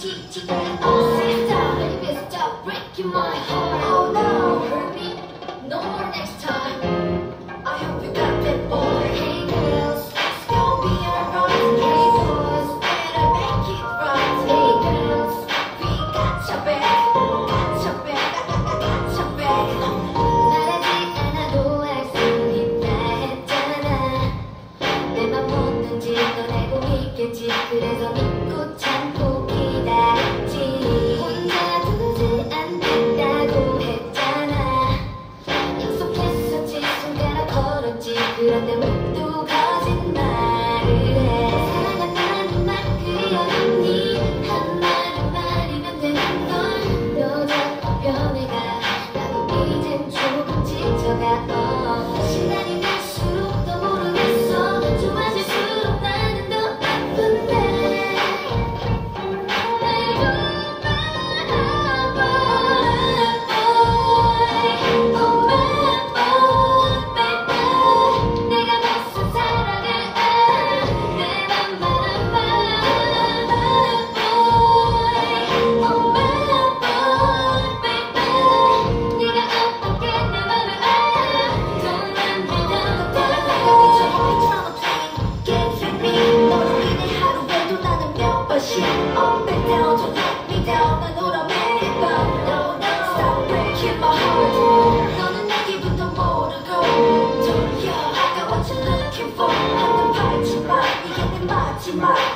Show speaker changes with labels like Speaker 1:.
Speaker 1: Oh sister, baby stop breaking my heart. Oh no, hurt me no more next time. I hope you got that boy. Hey girls, it's gonna be alright. Hey boys, better make it right. Hey girls, we got your back, got your back, got your back. 말하지 않아도 알 수 있다 했잖아. 내 맘 뭐든지 넌 알고 있겠지. 그래서 믿고 참고 기다렸지. 혼자 두지 않겠다고 했잖아. 약속했었지. 손가락 걸었지. 그런데 모두 거짓말을 해. 사랑한다는 말 그려놓니. 한마디 말이면 되는 걸. 너 자꾸 변해가. 나도 이젠 조금 지쳐가. 시간이 갈수록 더 모르겠어. 좋아질수록 나는 더 아픈데. 날 좀 바라봐. Oh my boy, baby. 내가 무슨 사랑을 내 맘만 바라봐. Oh my boy, baby. 네가 어떻게 내 맘을 정말 믿어도 Get with me. 너로 인해 하루에도 나는 몇 번씩 Up and down, don't let me down. 난 울어 매일 밤. No, no, stop breaking my heart. 너는 내 기분도 모르고 돌려. I got what you're looking for. 한눈 팔지 마. 이게 내 마지막